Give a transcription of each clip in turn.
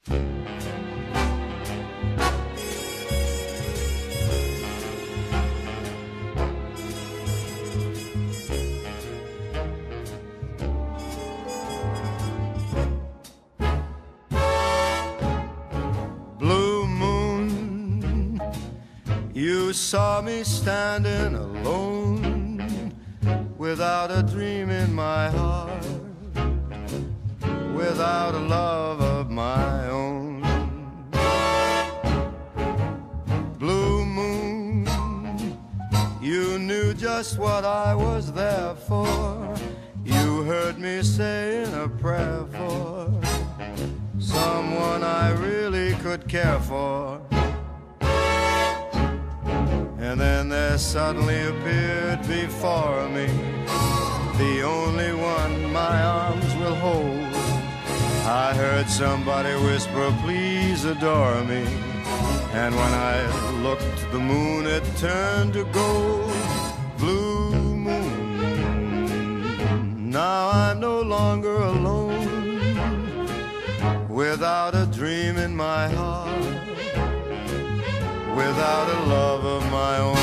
You saw me standing alone, without a dream in my heart, without a love of my own. Blue moon, you knew just what I was there for. You heard me saying a prayer for someone I really could care for. And then there suddenly appeared before me the only one my arms will hold. I heard somebody whisper, please adore me. And when I looked, the moon had turned to gold. Blue moon, now I'm no longer alone, without a dream in my heart, without a love of my own.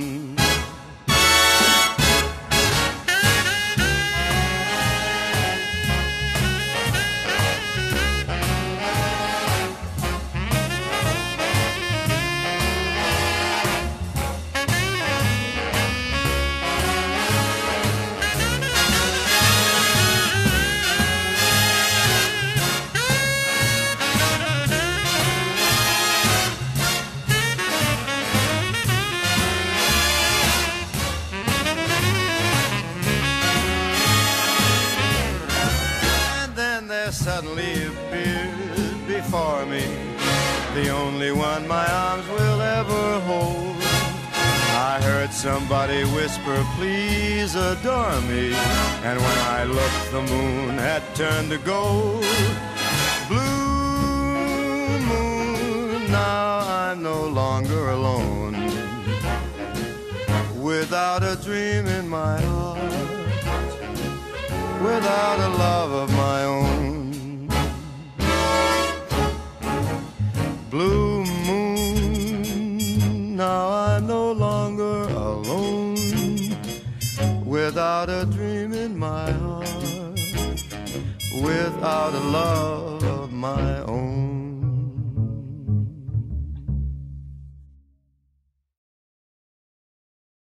Suddenly appeared before me the only one my arms will ever hold. I heard somebody whisper, please adore me. And when I looked, the moon had turned to gold. Blue moon, now I'm no longer alone, without a dream in my heart, without a love of my own. Blue moon, now I'm no longer alone, without a dream in my heart, without a love of my own.